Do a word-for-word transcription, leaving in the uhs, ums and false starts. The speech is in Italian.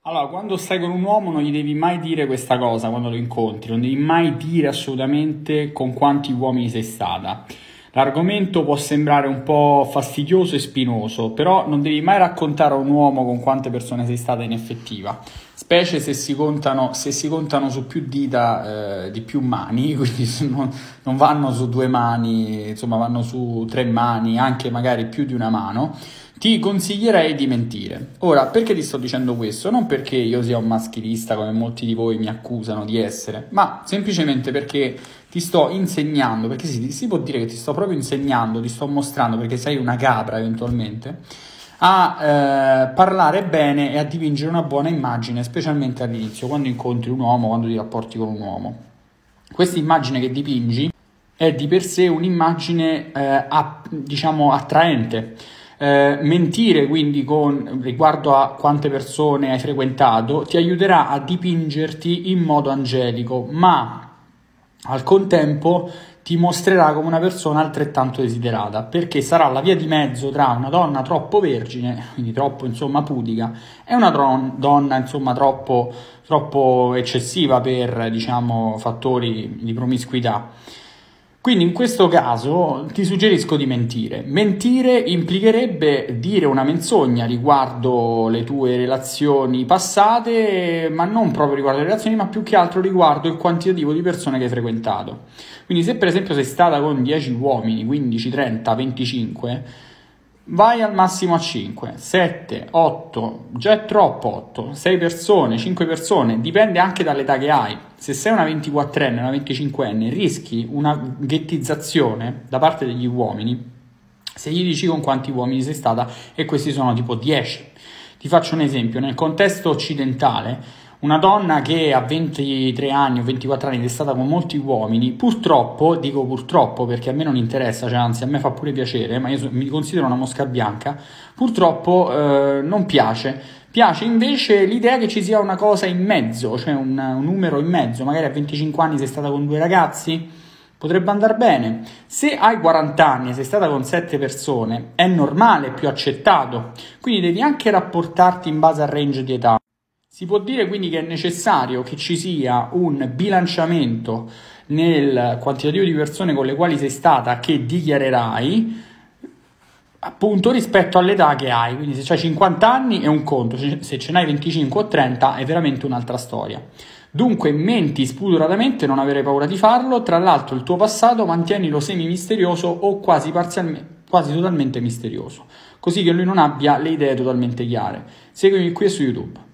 Allora, quando stai con un uomo non gli devi mai dire questa cosa quando lo incontri, non devi mai dire assolutamente con quanti uomini sei stata. L'argomento può sembrare un po' fastidioso e spinoso, però non devi mai raccontare a un uomo con quante persone sei stata in effettiva, specie se si contano, se si contano su più dita eh, di più mani, quindi non, non vanno su due mani, insomma vanno su tre mani, anche magari più di una mano. Ti consiglierei di mentire. Ora, perché ti sto dicendo questo? Non perché io sia un maschilista come molti di voi mi accusano di essere, ma semplicemente perché ti sto insegnando, perché si, si può dire che ti sto proprio insegnando, ti sto mostrando, perché sei una capra eventualmente, a eh, parlare bene e a dipingere una buona immagine, specialmente all'inizio, quando incontri un uomo, quando ti rapporti con un uomo. Questa immagine che dipingi è di per sé un'immagine eh, a, diciamo attraente. Eh, mentire quindi con riguardo a quante persone hai frequentato ti aiuterà a dipingerti in modo angelico, ma al contempo ti mostrerà come una persona altrettanto desiderata, perché sarà la via di mezzo tra una donna troppo vergine, quindi troppo insomma pudica, e una don- donna insomma troppo, troppo eccessiva per diciamo fattori di promiscuità. Quindi in questo caso ti suggerisco di mentire. Mentire implicherebbe dire una menzogna riguardo le tue relazioni passate, ma non proprio riguardo le relazioni, ma più che altro riguardo il quantitativo di persone che hai frequentato. Quindi se per esempio sei stata con dieci uomini, quindici, trenta, venticinque, vai al massimo a cinque, sette, otto, già è troppo otto, sei persone, cinque persone, dipende anche dall'età che hai. Se sei una ventiquattrenne, una venticinquenne, rischi una ghettizzazione da parte degli uomini se gli dici con quanti uomini sei stata e questi sono tipo dieci. Ti faccio un esempio, nel contesto occidentale una donna che a ventitré anni o ventiquattro anni è stata con molti uomini, purtroppo, dico purtroppo perché a me non interessa, cioè anzi a me fa pure piacere, ma io so, mi considero una mosca bianca, purtroppo eh, non piace. Piace invece l'idea che ci sia una cosa in mezzo, cioè un, un numero in mezzo, magari a venticinque anni sei stata con due ragazzi, potrebbe andare bene. Se hai quaranta anni e sei stata con sette persone, è normale, è più accettato, quindi devi anche rapportarti in base al range di età. Si può dire quindi che è necessario che ci sia un bilanciamento nel quantitativo di persone con le quali sei stata che dichiarerai, appunto rispetto all'età che hai. Quindi se hai cinquanta anni è un conto, se ce n'hai venticinque o trenta è veramente un'altra storia. Dunque menti spudoratamente, non avere paura di farlo. Tra l'altro il tuo passato mantienilo semi misterioso o quasi parzialmente, quasi totalmente misterioso, così che lui non abbia le idee totalmente chiare. Seguimi qui su YouTube.